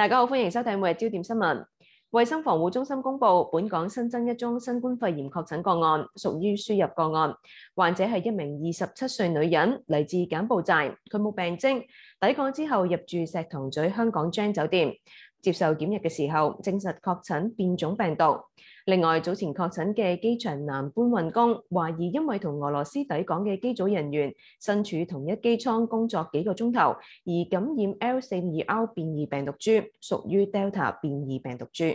大家好，歡迎收睇每日焦點新聞。衛生防護中心公布，本港新增一宗新冠肺炎確診個案，屬於輸入個案。患者係一名27歲女人，嚟自柬埔寨，佢冇病徵，抵港之後入住石塘咀香港 Jan 酒店，接受檢疫嘅時候證實確診變種病毒。另外，早前確診嘅機場男搬運工，懷疑因為同俄羅斯抵港嘅機組人員身處同一機艙工作幾個鐘頭，而感染 L42R 變異病毒株，屬於 Delta 變異病毒株。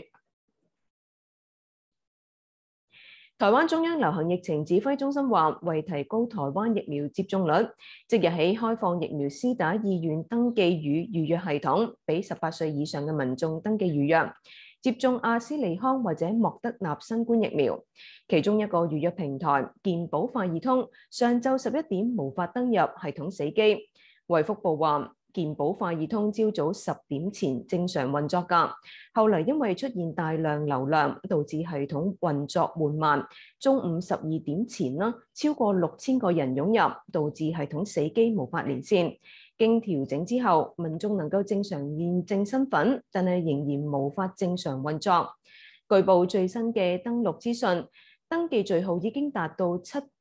台灣中央流行疫情指揮中心話，為提高台灣疫苗接種率，即日起開放疫苗施打意願登記與預約系統，俾18歲以上嘅民眾登記預約接種阿斯利康或者莫德納新冠疫苗。其中一個預約平台健保快易通，上晝11點無法登入，系統死機。衛福部話，健保快易通朝早10點前正常運作㗎，後嚟因為出現大量流量，導致系統運作緩慢。中午12點前超過6000個人湧入，導致系統死機無法連線。經調整之後，民眾能夠正常驗證身份，但係仍然無法正常運作。據報最新嘅登錄資訊，登記序號已經達到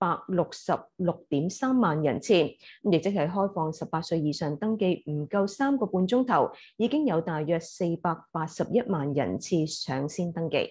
766.3萬人次，亦即係開放18歲以上登記唔夠3個半鐘頭，已經有大約481萬人次搶先登記。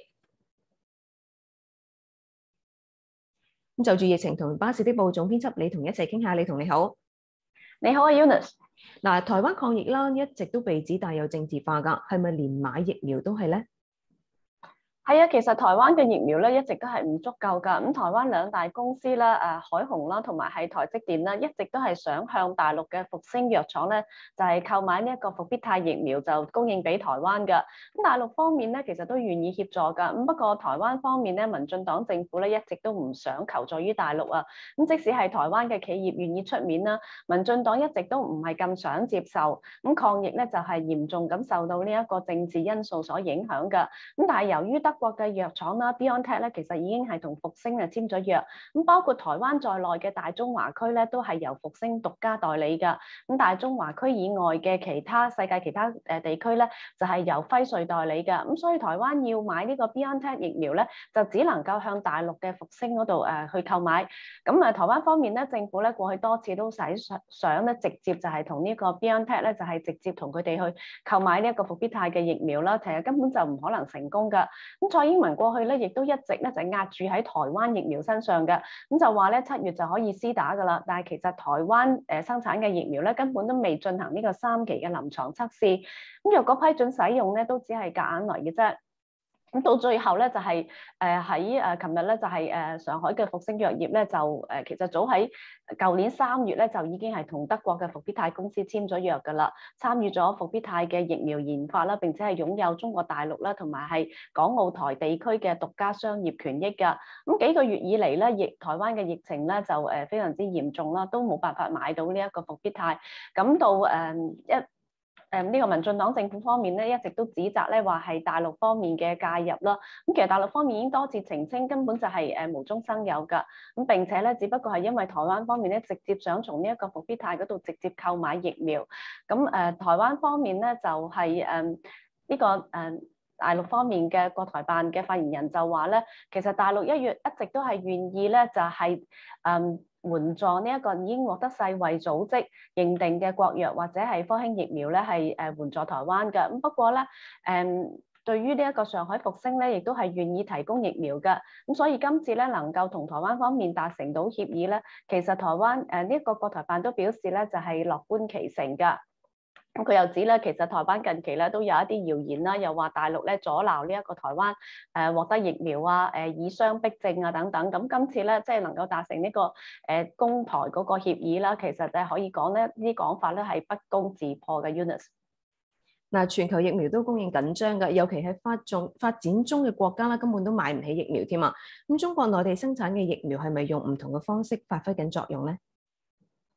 咁就住疫情同巴士的報總編輯李彤一齊傾下。李彤你好。 你好啊 Eunice。 嗱，台灣抗疫啦，一直都被指帶有政治化㗎，係咪連買疫苗都係咧？ 係啊，其實台灣嘅疫苗咧一直都係唔足夠㗎。咁台灣兩大公司啦，海虹啦同埋係台積電啦，一直都係想向大陸嘅復星藥廠咧，就係購買呢一個復必泰疫苗，就供應俾台灣㗎。咁大陸方面咧，其實都願意協助㗎。咁不過台灣方面咧，民進黨政府咧一直都唔想求助於大陸啊。咁即使係台灣嘅企業願意出面啦，民進黨一直都唔係咁想接受。咁抗疫咧就係嚴重咁受到呢一個政治因素所影響㗎。咁但係由於德國嘅藥廠啦 BioNTech 咧，其實已經係同復星簽咗約，咁包括台灣在內嘅大中華區咧，都係由復星獨家代理㗎。咁大中華區以外嘅世界其他地區咧，就係由輝瑞代理㗎。咁所以台灣要買呢個 BioNTech 疫苗咧，就只能夠向大陸嘅復星嗰度去購買。咁台灣方面咧，政府咧過去多次都想咧直接就係同呢個 BioNTech 咧，就係直接同佢哋去購買呢一個復必泰嘅疫苗啦，其實根本就唔可能成功㗎。咁蔡英文過去咧，亦都一直咧就壓住喺台灣疫苗身上嘅，咁就話咧7月就可以施打㗎啦。但係其實台灣生產嘅疫苗咧，根本都未進行呢個3期嘅臨床測試，咁若果批准使用咧，都只係夾硬嚟嘅啫。咁到最後咧，就係喺琴日咧，就係上海嘅復星藥業咧，就其實早喺舊年3月咧，就已經係同德國嘅復必泰公司簽咗約㗎啦，參與咗復必泰嘅疫苗研發啦，並且係擁有中國大陸啦同埋係港澳台地區嘅獨家商業權益㗎。咁幾個月以嚟咧，台灣嘅疫情咧就非常之嚴重啦，都冇辦法買到呢一個復必泰。咁到呢個民進黨政府方面咧，一直都指責咧話係大陸方面嘅介入啦。咁其實大陸方面已經多次澄清，根本就係無中生有㗎。咁並且咧，只不過係因為台灣方面咧，直接想從呢一個復必泰嗰度直接購買疫苗。咁台灣方面咧就係呢個大陸方面嘅國台辦嘅發言人就話咧，其實大陸一直都係願意咧，就係援助呢一個已經獲得世衛組織認定嘅國藥或者係科興疫苗咧，係援助台灣嘅。咁不過咧，對於呢一個上海復星咧，亦都係願意提供疫苗嘅。咁所以今次咧能夠同台灣方面達成到協議咧，其實台灣呢一個國台辦都表示咧，就係樂觀其成㗎。咁佢又指咧，其實台灣近期咧都有一啲謠言啦，又話大陸咧阻撓呢一個台灣獲得疫苗啊、以商逼政啊等等。咁今次咧即係能夠達成呢個攻台嗰個協議啦，其實可以講咧呢啲講法咧係不攻自破嘅 Eunice。 嗱，全球疫苗都供應緊張㗎，尤其係發展中嘅國家啦，根本都買唔起疫苗添啊。咁中國內地生產嘅疫苗係咪用唔同嘅方式發揮緊作用咧？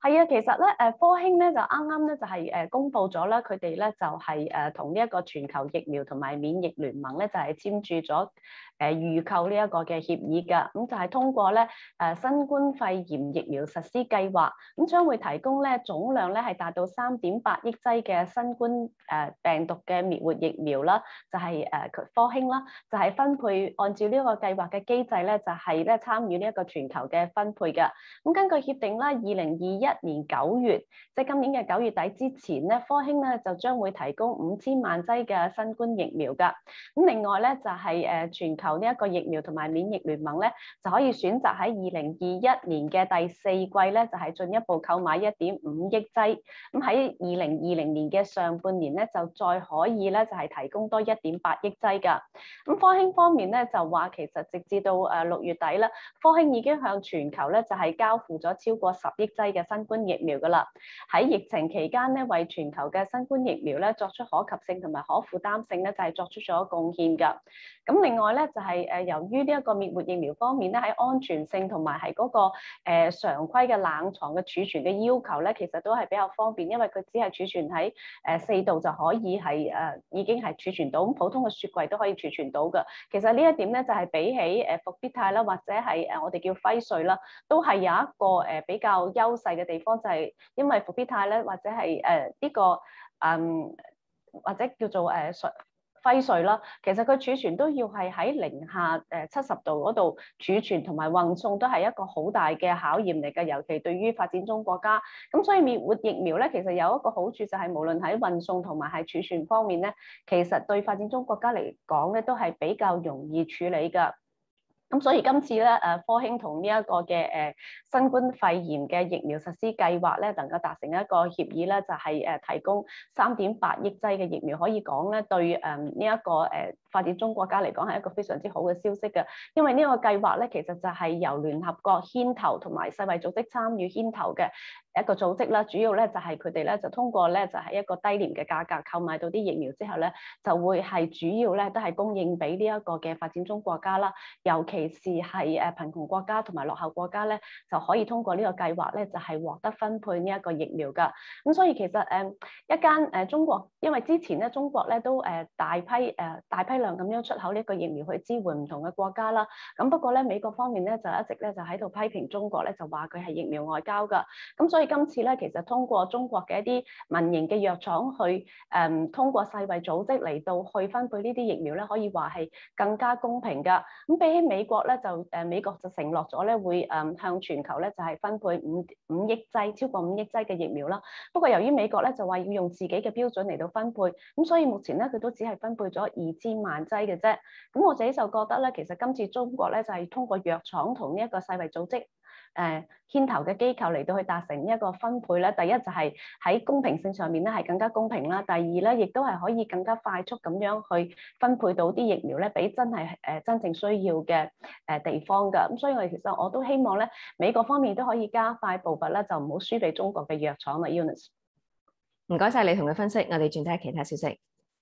係啊，其實咧科興咧就啱啱咧就係公布咗啦，佢哋咧就係同呢一個全球疫苗同埋免疫聯盟咧就係簽署咗預購呢一個嘅協議㗎，咁就係通過咧新冠肺炎疫苗實施計劃，咁將會提供咧總量咧係達到3.8億劑嘅新冠病毒嘅滅活疫苗啦，就係科興啦，就係分配按照呢個計劃嘅機制咧，就係咧參與呢一個全球嘅分配㗎。咁根據協定啦，2021年9月，即係今年嘅9月底之前咧，科興咧就將會提供5000萬劑嘅新冠疫苗㗎。咁另外咧就係全球呢一個疫苗同埋免疫聯盟咧，就可以選擇喺2021年嘅第4季咧，就係進一步購買1.5億劑。咁喺2020年嘅上半年咧，就再可以咧就係提供多1.8億劑㗎。咁科興方面咧就話，其實直至到6月底啦，科興已經向全球咧就係交付咗超過10億劑嘅新冠疫苗㗎啦。喺疫情期間咧，為全球嘅新冠疫苗咧作出可及性同埋可負擔性咧，就係作出咗貢獻㗎。咁另外咧就係由於呢一個滅活疫苗方面咧喺安全性同埋係嗰個常規嘅冷藏嘅儲存嘅要求咧，其實都係比較方便，因為佢只係儲存喺4度就可以係已經係儲存到，咁普通嘅雪櫃都可以儲存到㗎。其實呢一點咧就係比起復必泰啦，或者係我哋叫輝瑞啦，都係有一個比較優勢嘅地方，就係因為復必泰咧或者係呢個或者叫做輝瑞啦，其實佢儲存都要係喺零下70度嗰度儲存，同埋運送都係一個好大嘅考驗嚟嘅，尤其對於發展中國家。咁所以滅活疫苗咧，其實有一個好處就係無論喺運送同埋係儲存方面咧，其實對發展中國家嚟講咧都係比較容易處理㗎。咁所以今次咧，科興同呢一個嘅新冠肺炎嘅疫苗實施計劃咧，能夠達成一個協議咧，就係提供3.8億劑嘅疫苗，可以講咧對呢一個發展中國家嚟講係一個非常之好嘅消息嘅，因為呢個計劃咧其實就係由聯合國牽頭同埋世衛組織參與牽頭嘅一個組織啦，主要咧就係佢哋咧就通過咧就係一個低廉嘅價格購買到啲疫苗之後咧，就會係主要咧都係供應俾呢一個嘅發展中國家啦，尤其是係貧窮國家同埋落後國家咧，就可以通過呢個計劃咧就係獲得分配呢一個疫苗㗎。咁所以其實一間中國，因為之前咧中國咧都大批量咁樣出口呢個疫苗去支援唔同嘅國家啦。咁不過咧美國方面咧就一直咧就喺度批評中國咧，就話佢係疫苗外交㗎。咁所以今次咧其實通過中國嘅一啲民營嘅藥廠去通過世衛組織嚟到去分配呢啲疫苗咧，可以話係更加公平㗎。咁比起美國咧美國就承諾咗咧會向全球咧就係分配5億劑，超過5億劑嘅疫苗啦。不過由於美國咧就話要用自己嘅標準嚟到分配，咁所以目前咧佢都只係分配咗2000萬劑嘅啫。咁我自己就覺得咧，其實今次中國咧就係通過藥廠同呢一個世衛組織牽頭嘅機構嚟到去達成一個分配咧，第一就係喺公平性上面咧係更加公平啦，第二咧亦都係可以更加快速咁樣去分配到啲疫苗咧，俾真正需要嘅地方㗎。咁所以其實我都希望咧，美國方面都可以加快步伐啦，就唔好輸俾中國嘅藥廠啦。Eunice， 唔該晒你同佢分析，我哋轉睇下其他消息。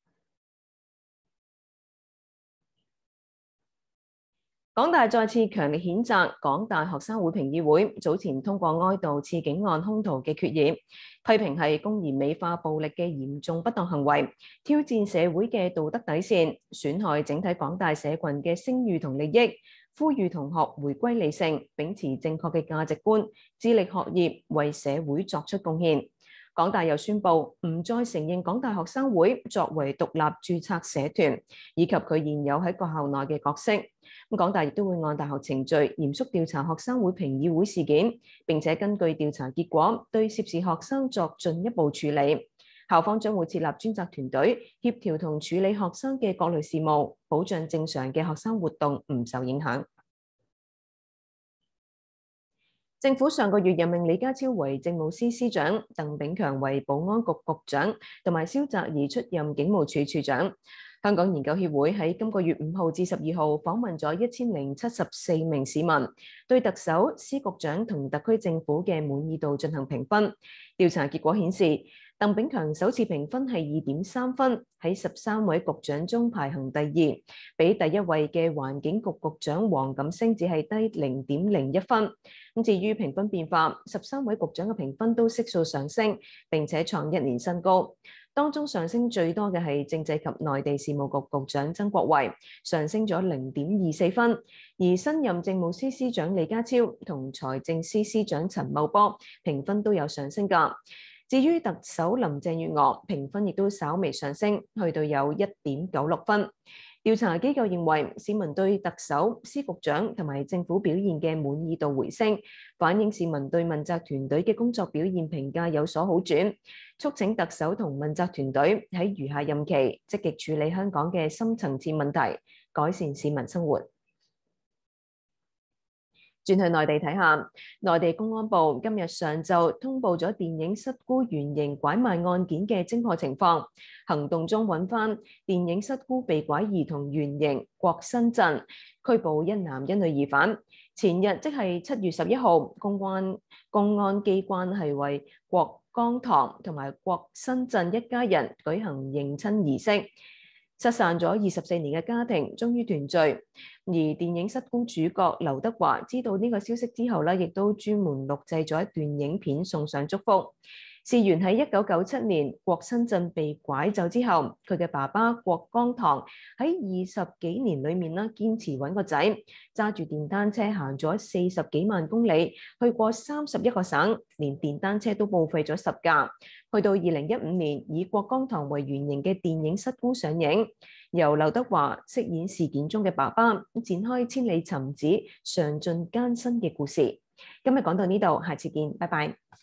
港大再次強烈譴責港大學生會評議會早前通過哀悼刺警案兇徒嘅決議，批評係公然美化暴力嘅嚴重不當行為，挑戰社會嘅道德底線，損害整體港大社群嘅聲譽同利益，呼籲同學回歸理性，秉持正確嘅價值觀，致力學業，為社會作出貢獻。港大又宣布唔再承認港大學生會作為獨立註冊社團，以及佢現有喺學校內嘅角色。港大亦都會按大學程序嚴肅調查學生會評議會事件，並且根據調查結果對涉事學生作進一步處理。校方將會設立專責團隊，協調同處理學生嘅各類事務，保障正常嘅學生活動唔受影響。政府上個月任命李家超為政務司司長，鄧炳強為保安局局長，同埋蕭澤頤出任警務處處長。香港研究協會喺今個月5號至12號訪問咗1074名市民，對特首、司局長同特區政府嘅滿意度進行評分。調查結果顯示， 鄧炳強首次評分係2.3分，喺13位局長中排行第二，比第一位嘅環境局局長黃錦星只係低0.01分。咁至於評分變化，13位局長嘅評分都悉數上升，並且創1年新高。當中上升最多嘅係政制及內地事務局局長曾國衛，上升咗0.24分，而新任政務司司長李家超同財政司司長陳茂波評分都有上升㗎。至於特首林鄭月娥評分亦都稍微上升，去到有1.96分。調查機構認為市民對特首、司局長同埋政府表現嘅滿意度回升，反映市民對問責團隊嘅工作表現評價有所好轉，促請特首同問責團隊喺餘下任期積極處理香港嘅深層次問題，改善市民生活。轉去內地睇下，內地公安部今日上晝通報咗電影《失孤》原型拐賣案件嘅偵破情況，行動中揾翻電影《失孤》被拐兒童原型郭新振，拘捕1男1女疑犯。前日即係7月11號，公安機關係為郭光堂同埋郭新振一家人舉行迎親儀式。失散咗24年嘅家庭終於團聚，而電影《失孤》主角劉德華知道呢個消息之後咧，亦都專門錄製咗一段影片送上祝福。事源喺1997年郭新振被拐走之後，佢嘅爸爸郭光堂喺20幾年裏面堅持揾個仔，揸住電單車行咗40幾萬公里，去過31個省，連電單車都報廢咗10架。去到2015年，以郭光堂為原型嘅電影《失孤》上映，由劉德華飾演事件中嘅爸爸，展開千里尋子、嘗盡艱辛嘅故事。今日講到呢度，下次見，拜拜。